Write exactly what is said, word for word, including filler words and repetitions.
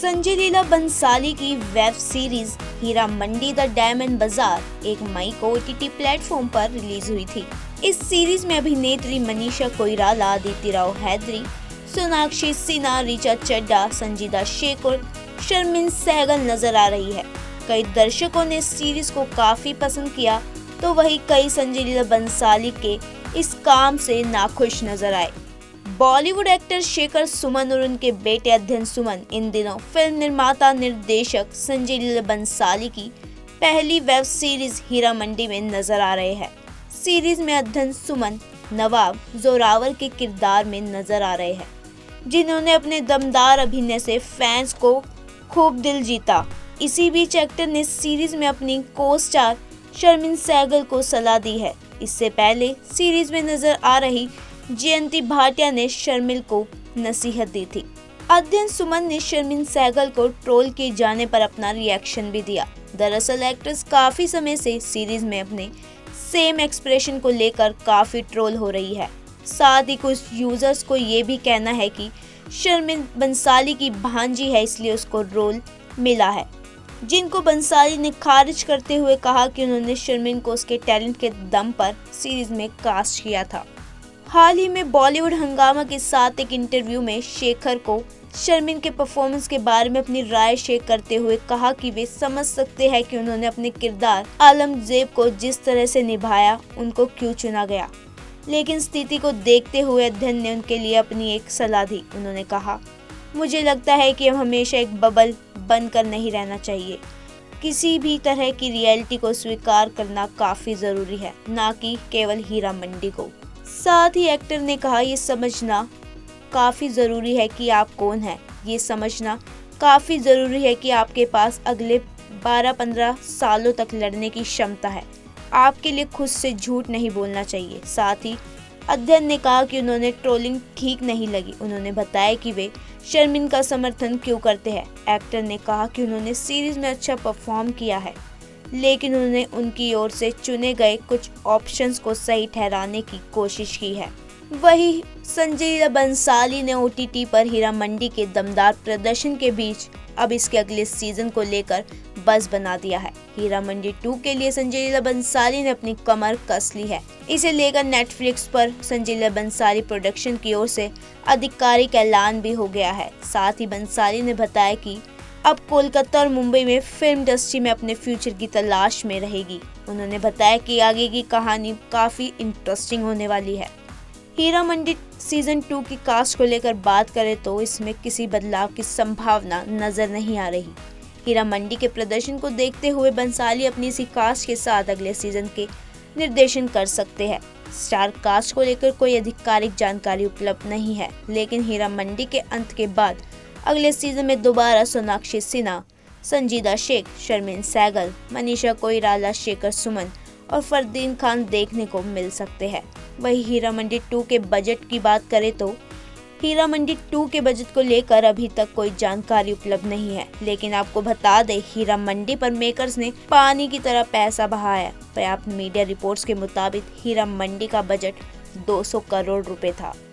संजय लीला बंसाली की web series Heeramandi the diamond bazaar एक मई को ओटीटी प्लेटफॉर्म पर रिलीज हुई थी। इस सीरीज में अभिनेत्री मनीषा कोइराला, आदित्य राव हैदरी, सोनाक्षी सिन्हा, ऋचा चड्ढा, संजीदा शेख और शर्मिन सहगल नजर आ रही है। कई दर्शकों ने इस सीरीज को काफी पसंद किया, तो वहीं कई संजय लीला बंसाली के इस काम से नाखुश नजर आए। बॉलीवुड एक्टर शेखर सुमन और उनके बेटे अध्ययन सुमन इन दिनों फिल्म निर्माता निर्देशक संजय लीला बंसाली की पहली वेब सीरीज हीरा मंडी में नजर आ रहे हैं। सीरीज में अध्ययन सुमन नवाब जोरावर के किरदार में नजर आ रहे हैं, जिन्होंने अपने दमदार अभिनय से फैंस को खूब दिल जीता। इसी बीच एक्टर ने सीरीज में अपनी को स्टार शर्मिन सहगल को सलाह दी है। इससे पहले सीरीज में नजर आ रही जयंती भाटिया ने शर्मिल को नसीहत दी थी। अध्ययन सुमन ने शर्मिन सहगल को ट्रोल किए जाने पर अपना रिएक्शन भी दिया। दरअसल एक्ट्रेस काफी समय से सीरीज में अपने सेम एक्सप्रेशन को लेकर काफी ट्रोल हो रही है। साथ ही कुछ यूजर्स को ये भी कहना है कि शर्मिन बंसाली की भांजी है, इसलिए उसको रोल मिला है, जिनको बंसाली ने खारिज करते हुए कहा कि उन्होंने शर्मिन को उसके टैलेंट के दम पर सीरीज में कास्ट किया था। हाल ही में बॉलीवुड हंगामा के साथ एक इंटरव्यू में शेखर को शर्मिन के परफॉर्मेंस के बारे में अपनी राय शेयर करते हुए कहा कि वे समझ सकते हैं कि उन्होंने अपने किरदार आलमजेब को जिस तरह से निभाया, उनको क्यों चुना गया। लेकिन स्थिति को देखते हुए अध्ययन ने उनके लिए अपनी एक सलाह दी। उन्होंने कहा, मुझे लगता है कि हम हमेशा एक बबल बनकर नहीं रहना चाहिए। किसी भी तरह की रियलिटी को स्वीकार करना काफी जरूरी है, ना कि केवल हीरा मंडी को। साथ ही एक्टर ने कहा, ये समझना काफ़ी ज़रूरी है कि आप कौन हैं। ये समझना काफ़ी ज़रूरी है कि आपके पास अगले बारह पंद्रह सालों तक लड़ने की क्षमता है। आपके लिए खुद से झूठ नहीं बोलना चाहिए। साथ ही अध्ययन ने कहा कि उन्होंने ट्रोलिंग ठीक नहीं लगी। उन्होंने बताया कि वे शर्मिन का समर्थन क्यों करते हैं। एक्टर ने कहा कि उन्होंने सीरीज़ में अच्छा परफॉर्म किया है, लेकिन उन्होंने उनकी ओर से चुने गए कुछ ऑप्शंस को सही ठहराने की कोशिश की है। वहीं संजय लीला बंसाली ने ओटीटी पर हीरा मंडी के दमदार प्रदर्शन के बीच अब इसके अगले सीजन को लेकर बज़ बना दिया है। हीरा मंडी टू के लिए संजय लीला बंसाली ने अपनी कमर कस ली है। इसे लेकर नेटफ्लिक्स पर संजय लीला बंसाली प्रोडक्शन की ओर से आधिकारिक ऐलान भी हो गया है। साथ ही बंसाली ने बताया कि अब कोलकाता और मुंबई में फिल्म इंडस्ट्री में अपने फ्यूचर की तलाश में रहेगी। उन्होंने बताया कि आगे की कहानी काफ़ी इंटरेस्टिंग होने वाली है। हीरा मंडी सीजन टू की कास्ट को लेकर बात करें तो इसमें किसी बदलाव की संभावना नजर नहीं आ रही। हीरा मंडी के प्रदर्शन को देखते हुए बंसाली अपनी इसी कास्ट के साथ अगले सीजन के निर्देशन कर सकते हैं। स्टार कास्ट को लेकर कोई आधिकारिक जानकारी उपलब्ध नहीं है, लेकिन हीरा मंडी के अंत के बाद अगले सीजन में दोबारा सोनाक्षी सिन्हा, संजीदा शेख, शर्मिन सहगल, मनीषा कोइराला, शेखर सुमन और फरदीन खान देखने को मिल सकते हैं। वहीं हीरा मंडी टू के बजट की बात करें तो हीरा मंडी टू के बजट को लेकर अभी तक कोई जानकारी उपलब्ध नहीं है, लेकिन आपको बता दें हीरा मंडी पर मेकर्स ने पानी की तरह पैसा बहाया। पर्याप्त मीडिया रिपोर्ट्स के मुताबिक हीरा मंडी का बजट दो सौ करोड़ रुपए था।